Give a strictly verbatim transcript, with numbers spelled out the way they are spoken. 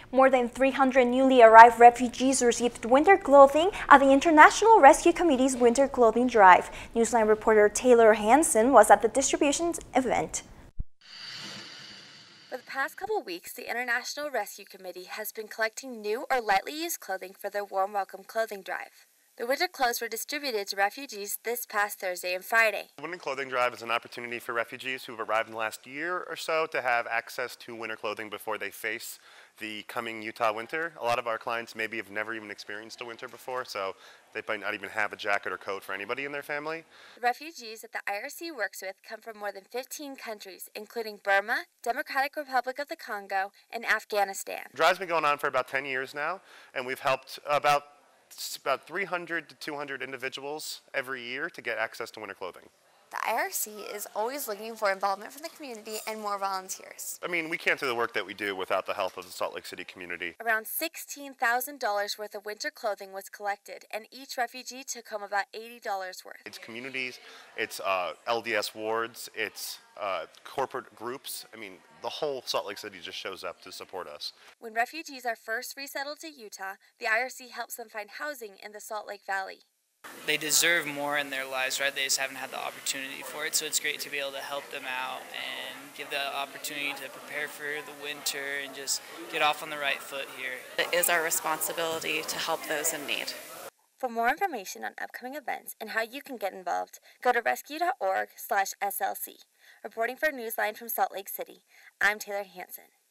More than three hundred newly arrived refugees received winter clothing at the International Rescue Committee's Winter Clothing Drive. Newsline reporter Taylor Hansen was at the distribution event. For the past couple weeks, the International Rescue Committee has been collecting new or lightly used clothing for their Warm Welcome Clothing Drive. The winter clothes were distributed to refugees this past Thursday and Friday. The Winter Clothing Drive is an opportunity for refugees who have arrived in the last year or so to have access to winter clothing before they face the coming Utah winter. A lot of our clients maybe have never even experienced a winter before, so they might not even have a jacket or coat for anybody in their family. The refugees that the I R C works with come from more than fifteen countries, including Burma, Democratic Republic of the Congo, and Afghanistan. The drive's been going on for about ten years now, and we've helped about about three hundred to two hundred individuals every year to get access to winter clothing. The I R C is always looking for involvement from the community and more volunteers. I mean, we can't do the work that we do without the help of the Salt Lake City community. Around sixteen thousand dollars worth of winter clothing was collected, and each refugee took home about eighty dollars worth. It's communities, it's uh, L D S wards, it's uh, corporate groups. I mean, the whole Salt Lake City just shows up to support us. When refugees are first resettled to Utah, the I R C helps them find housing in the Salt Lake Valley. They deserve more in their lives, right? They just haven't had the opportunity for it, so it's great to be able to help them out and give the opportunity to prepare for the winter and just get off on the right foot here. It is our responsibility to help those in need. For more information on upcoming events and how you can get involved, go to rescue dot org slash S L C. Reporting for Newsline from Salt Lake City, I'm Taylor Hansen.